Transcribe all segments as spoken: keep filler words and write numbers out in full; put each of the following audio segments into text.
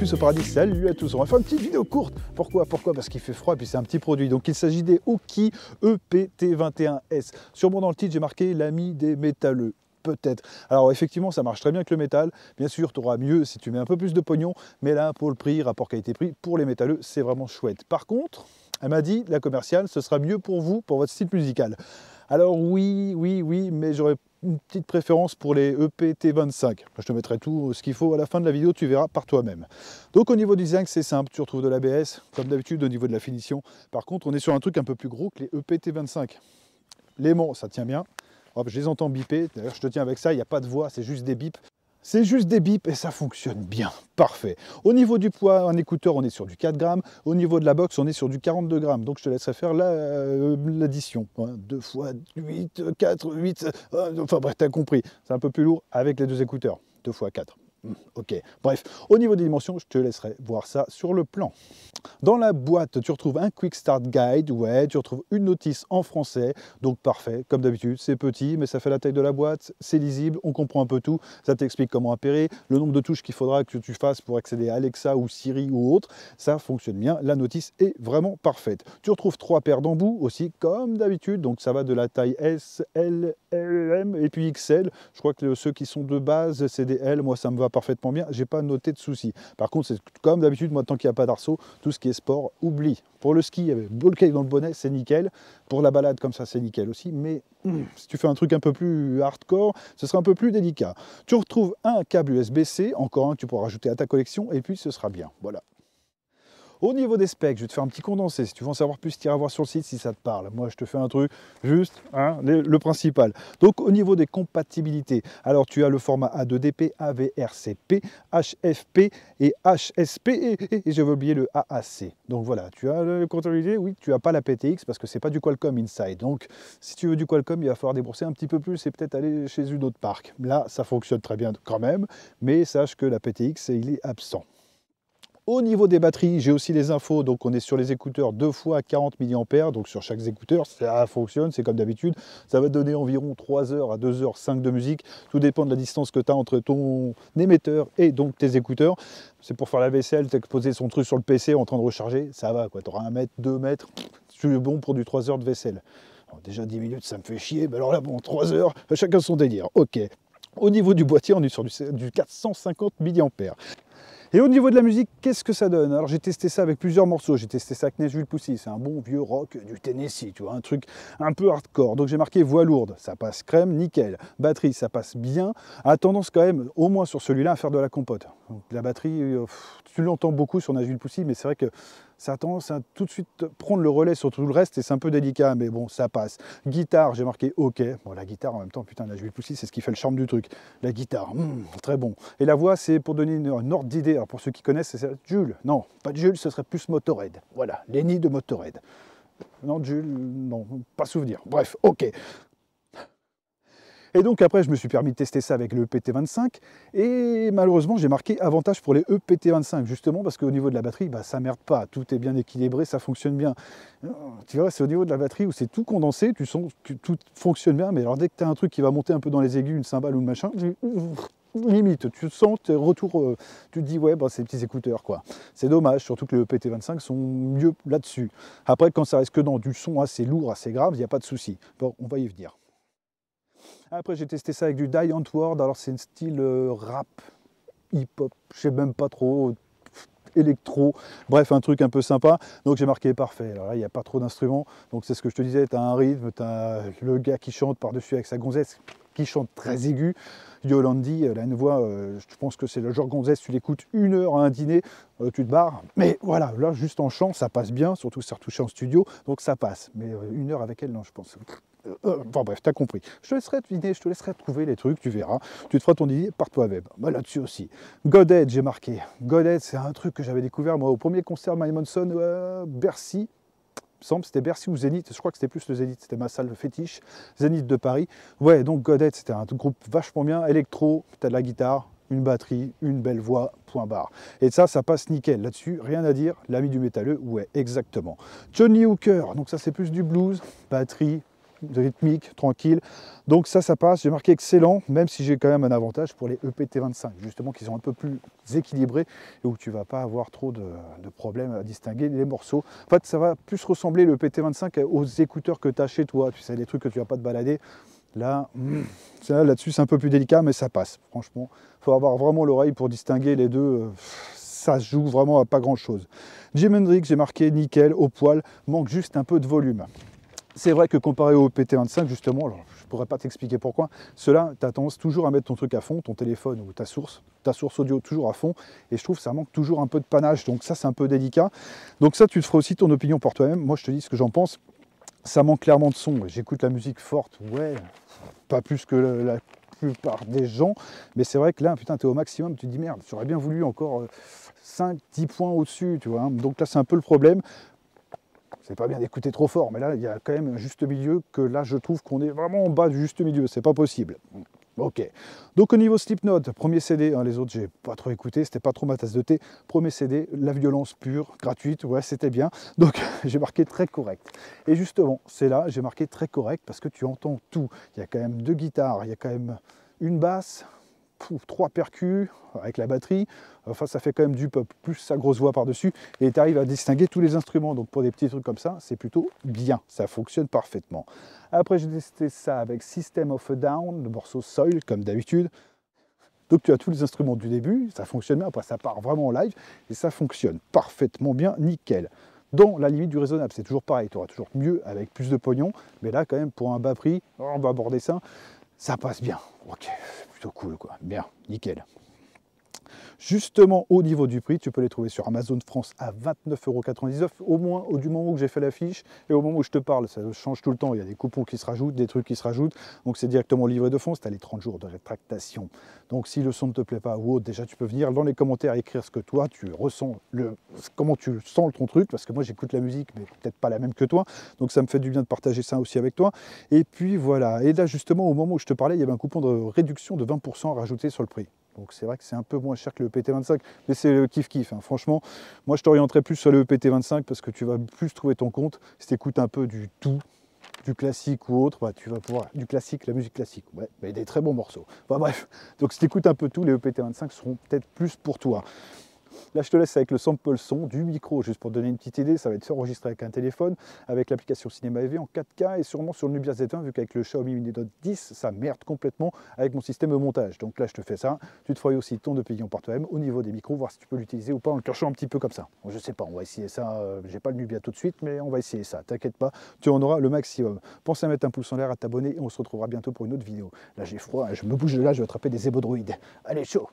tous au paradis, salut à tous. On va faire une petite vidéo courte. Pourquoi Pourquoi Parce qu'il fait froid et puis c'est un petit produit. Donc il s'agit des Oki E P T vingt et un S. Sûrement dans le titre, j'ai marqué l'ami des métalleux. Peut-être. Alors effectivement, ça marche très bien avec le métal. Bien sûr, tu auras mieux si tu mets un peu plus de pognon. Mais là, pour le prix, rapport qualité-prix, pour les métalleux, c'est vraiment chouette. Par contre, elle m'a dit, la commerciale, ce sera mieux pour vous, pour votre style musical. Alors oui, oui, oui, mais j'aurais une petite préférence pour les E P T vingt-cinq. Je te mettrai tout ce qu'il faut à la fin de la vidéo, tu verras par toi-même. Donc au niveau du design, c'est simple, tu retrouves de l'A B S, comme d'habitude au niveau de la finition. Par contre, on est sur un truc un peu plus gros que les E P T vingt-cinq. L'aimant, ça tient bien. Hop, je les entends biper, d'ailleurs je te tiens avec ça, il n'y a pas de voix, c'est juste des bips. C'est juste des bips et ça fonctionne bien, parfait. Au niveau du poids, un écouteur, on est sur du quatre grammes. Au niveau de la box, on est sur du quarante-deux grammes. Donc je te laisserai faire l'addition. La, euh, deux fois huit, quatre, huit, euh, enfin bref, tu as compris. C'est un peu plus lourd avec les deux écouteurs. deux fois quatre. Ok, bref, au niveau des dimensions, je te laisserai voir ça sur le plan. Dans la boîte, tu retrouves un Quick Start Guide, ouais, tu retrouves une notice en français, donc parfait, comme d'habitude, c'est petit, mais ça fait la taille de la boîte, c'est lisible, on comprend un peu tout, ça t'explique comment appairer, le nombre de touches qu'il faudra que tu fasses pour accéder à Alexa ou Siri ou autre, ça fonctionne bien, la notice est vraiment parfaite. Tu retrouves trois paires d'embouts aussi, comme d'habitude, donc ça va de la taille S, L, M et puis X L, je crois que ceux qui sont de base, c'est des L, moi ça me va parfaitement bien, j'ai pas noté de soucis. Par contre, c'est comme d'habitude, moi tant qu'il n'y a pas d'arceau, tout ce qui est sport, oublie. Pour le ski, il y avait ball cake dans le bonnet, c'est nickel. Pour la balade comme ça, c'est nickel aussi. Mais hum, si tu fais un truc un peu plus hardcore, ce sera un peu plus délicat. Tu retrouves un câble U S B C, encore un que tu pourras rajouter à ta collection, et puis ce sera bien. Voilà. Au niveau des specs, je vais te faire un petit condensé. Si tu veux en savoir plus, tu iras voir sur le site si ça te parle. Moi, je te fais un truc juste, hein, le, le principal. Donc, au niveau des compatibilités, alors tu as le format A deux D P, A V R C P, H F P et H S P et, et, et j'avais oublié le A A C. Donc voilà, tu as le compatibilité. Oui, tu n'as pas la P T X parce que c'est pas du Qualcomm Inside. Donc, si tu veux du Qualcomm, il va falloir débourser un petit peu plus et peut-être aller chez une autre marque. Là, ça fonctionne très bien quand même, mais sache que la P T X, il est absent. Au niveau des batteries, j'ai aussi les infos, donc on est sur les écouteurs deux fois quarante milliampères, donc sur chaque écouteur, ça fonctionne, c'est comme d'habitude. Ça va donner environ trois heures à deux heures cinq de musique, tout dépend de la distance que tu as entre ton émetteur et donc tes écouteurs. C'est pour faire la vaisselle, tu as posé son truc sur le P C en train de recharger, ça va quoi, tu auras un mètre, deux mètres, c'est bon pour du trois heures de vaisselle. Alors déjà dix minutes, ça me fait chier, mais alors là bon, trois heures, chacun son délire, ok. Au niveau du boîtier, on est sur du, du quatre cent cinquante milliampères. Et au niveau de la musique, qu'est-ce que ça donne? Alors j'ai testé ça avec plusieurs morceaux, j'ai testé ça avec Nashville Pussy, c'est un bon vieux rock du Tennessee, tu vois, un truc un peu hardcore. Donc j'ai marqué voix lourde, ça passe crème, nickel. Batterie, ça passe bien, a tendance quand même, au moins sur celui-là, à faire de la compote. Donc, la batterie, euh, tu l'entends beaucoup sur Nashville Pussy, mais c'est vrai que ça a tendance à tout de suite prendre le relais sur tout le reste et c'est un peu délicat, mais bon, ça passe. Guitare, j'ai marqué OK. Bon, la guitare en même temps, putain, Nashville Pussy, c'est ce qui fait le charme du truc. La guitare, mmh, très bon. Et la voix, c'est pour donner une, une ordre d'idée. Alors pour ceux qui connaissent, c'est Jules. Non, pas de Jules, ce serait plus Motorhead. Voilà, Lenny de Motorhead. Non, Jules, non, pas souvenir. Bref, OK. Et donc après, je me suis permis de tester ça avec le E P T vingt-cinq et malheureusement, j'ai marqué avantage pour les E P T vingt-cinq justement parce qu'au niveau de la batterie, bah, ça merde pas, tout est bien équilibré, ça fonctionne bien. Tu vois, c'est au niveau de la batterie où c'est tout condensé, tu sens que tout fonctionne bien, mais alors dès que tu as un truc qui va monter un peu dans les aigus, une cymbale ou le machin, limite, tu sens tes retours, euh, tu te dis ouais, bah, c'est des petits écouteurs quoi. C'est dommage, surtout que les E P T vingt-cinq sont mieux là-dessus. Après, quand ça reste que dans du son assez lourd, assez grave, il n'y a pas de souci. Bon, on va y venir. Après, j'ai testé ça avec du Die Antwoord. Alors, c'est un style euh, rap, hip-hop, je sais même pas trop, électro, bref, un truc un peu sympa. Donc, j'ai marqué parfait. Alors là, il n'y a pas trop d'instruments. Donc, c'est ce que je te disais, tu as un rythme, tu as le gars qui chante par-dessus avec sa gonzesse, qui chante très aigu. Yolandi, elle a une voix, euh, je pense que c'est le genre gonzesse, tu l'écoutes une heure à un dîner, euh, tu te barres. Mais voilà, là, juste en chant, ça passe bien, surtout si c'est retouché en studio, donc ça passe. Mais euh, une heure avec elle, non, je pense. Euh, enfin bref, t'as compris. Je te laisserai deviner, je te laisserai trouver les trucs, tu verras. Tu te feras ton idée par toi-même. Bah, là-dessus aussi. Godhead, j'ai marqué. Godhead, c'est un truc que j'avais découvert moi au premier concert de My Monson, euh, Bercy. Il me semble c'était Bercy ou Zénith, je crois que c'était plus le Zénith, c'était ma salle fétiche, Zénith de Paris. Ouais, donc Godhead, c'était un groupe vachement bien, électro, t'as de la guitare, une batterie, une belle voix, point barre. Et ça, ça passe nickel. Là-dessus, rien à dire, l'ami du métalleux, ouais, exactement. Johnny Hooker, donc ça c'est plus du blues, batterie, rythmique, tranquille. Donc ça, ça passe. J'ai marqué excellent, même si j'ai quand même un avantage pour les E P T vingt-cinq, justement, qui sont un peu plus équilibrés et où tu vas pas avoir trop de, de problèmes à distinguer les morceaux. En fait, ça va plus ressembler le E P T vingt-cinq aux écouteurs que tu as chez toi. Tu sais, des trucs que tu vas pas te balader. Là, là-dessus, c'est un peu plus délicat, mais ça passe. Franchement, il faut avoir vraiment l'oreille pour distinguer les deux. Ça se joue vraiment à pas grand-chose. Jimi Hendrix, j'ai marqué nickel, au poil, manque juste un peu de volume. C'est vrai que comparé au P T vingt-cinq, justement, alors, je ne pourrais pas t'expliquer pourquoi, cela, tu as tendance toujours à mettre ton truc à fond, ton téléphone ou ta source, ta source audio toujours à fond, et je trouve que ça manque toujours un peu de panache, donc ça, c'est un peu délicat. Donc ça, tu te feras aussi ton opinion pour toi-même. Moi, je te dis ce que j'en pense. Ça manque clairement de son. J'écoute la musique forte, ouais, pas plus que la, la plupart des gens, mais c'est vrai que là, putain, t'es au maximum, tu te dis merde, j'aurais bien voulu encore euh, cinq dix points au-dessus, tu vois. Hein. Donc là, c'est un peu le problème. C'est pas bien d'écouter trop fort, mais là, il y a quand même un juste milieu que là, je trouve qu'on est vraiment en bas du juste milieu. C'est pas possible. Ok. Donc au niveau Slipknot, premier C D, hein, les autres, j'ai pas trop écouté, c'était pas trop ma tasse de thé. Premier C D, la violence pure, gratuite, ouais, c'était bien. Donc j'ai marqué très correct. Et justement, c'est là, j'ai marqué très correct parce que tu entends tout. Il y a quand même deux guitares, il y a quand même une basse, pouf, trois percus avec la batterie. Enfin, ça fait quand même du pop, plus sa grosse voix par-dessus. Et tu arrives à distinguer tous les instruments. Donc pour des petits trucs comme ça, c'est plutôt bien. Ça fonctionne parfaitement. Après, j'ai testé ça avec System of a Down, le morceau Soil, comme d'habitude. Donc tu as tous les instruments du début, ça fonctionne bien. Après, ça part vraiment en live et ça fonctionne parfaitement bien, nickel. Dans la limite du raisonnable, c'est toujours pareil. Tu auras toujours mieux avec plus de pognon. Mais là, quand même, pour un bas prix, on va aborder ça. Ça passe bien. Ok, c'est plutôt cool, quoi. Bien, nickel. Justement, au niveau du prix, tu peux les trouver sur Amazon France à vingt-neuf euros quatre-vingt-dix-neuf, au moins au du moment où j'ai fait l'affiche et au moment où je te parle. Ça change tout le temps, il y a des coupons qui se rajoutent, des trucs qui se rajoutent, donc c'est directement livré de France, tu as les trente jours de rétractation. Donc si le son ne te plaît pas ou autre, déjà tu peux venir dans les commentaires écrire ce que toi tu ressens, le, comment tu sens ton truc, parce que moi j'écoute la musique, mais peut-être pas la même que toi, donc ça me fait du bien de partager ça aussi avec toi. Et puis voilà, et là justement au moment où je te parlais, il y avait un coupon de réduction de vingt pour cent rajouté sur le prix. Donc c'est vrai que c'est un peu moins cher que le E P T vingt-cinq, mais c'est le kiff-kiff. Hein. Franchement, moi je t'orienterais plus sur le E P T vingt-cinq parce que tu vas plus trouver ton compte. Si tu écoutes un peu du tout, du classique ou autre, bah, tu vas pouvoir... Du classique, la musique classique, ouais, mais des très bons morceaux. Enfin bref, donc si tu écoutes un peu tout, les E P T vingt-cinq seront peut-être plus pour toi. Là, je te laisse avec le sample son du micro, juste pour te donner une petite idée. Ça va être enregistré avec un téléphone, avec l'application Cinéma E V en quatre K et sûrement sur le Nubia Z un, vu qu'avec le Xiaomi Mi Note dix, ça merde complètement avec mon système de montage. Donc là, je te fais ça. Tu te feras aussi ton opinion par toi-même au niveau des micros, voir si tu peux l'utiliser ou pas en le cachant un petit peu comme ça. Bon, je sais pas, on va essayer ça. Euh, J'ai pas le Nubia tout de suite, mais on va essayer ça. T'inquiète pas, tu en auras le maximum. Pense à mettre un pouce en l'air, à t'abonner et on se retrouvera bientôt pour une autre vidéo. Là, j'ai froid, je me bouge de là, je vais attraper des zébodroïdes. Allez, chaud!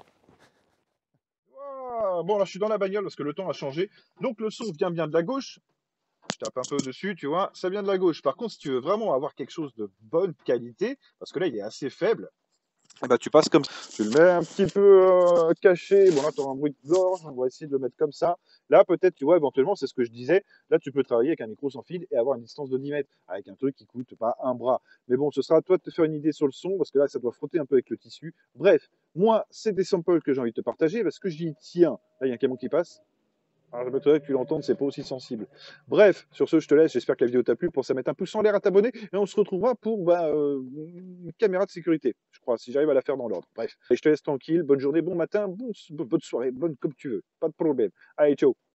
Ah, bon, là, je suis dans la bagnole parce que le temps a changé. Donc, le son vient bien de la gauche. Je tape un peu dessus, tu vois. Ça vient de la gauche. Par contre, si tu veux vraiment avoir quelque chose de bonne qualité, parce que là, il est assez faible, eh ben, tu passes comme ça. Tu le mets un petit peu euh, caché. Bon, là, tu auras un bruit de gorge. On va essayer de le mettre comme ça. Là, peut-être, tu vois, éventuellement, c'est ce que je disais. Là, tu peux travailler avec un micro sans fil et avoir une distance de dix mètres avec un truc qui coûte pas un bras. Mais bon, ce sera à toi de te faire une idée sur le son parce que là, ça doit frotter un peu avec le tissu. Bref, moi, c'est des samples que j'ai envie de te partager parce que j'y tiens. Là, il y a un camion qui passe. Alors, je m'étonnerais que tu l'entendes, c'est pas aussi sensible. Bref, sur ce, je te laisse. J'espère que la vidéo t'a plu. Pense à mettre un pouce en l'air, à t'abonner. Et on se retrouvera pour bah, euh, une caméra de sécurité, je crois, si j'arrive à la faire dans l'ordre. Bref, et je te laisse tranquille. Bonne journée, bon matin, bon, bonne soirée, bonne comme tu veux. Pas de problème. Allez, ciao.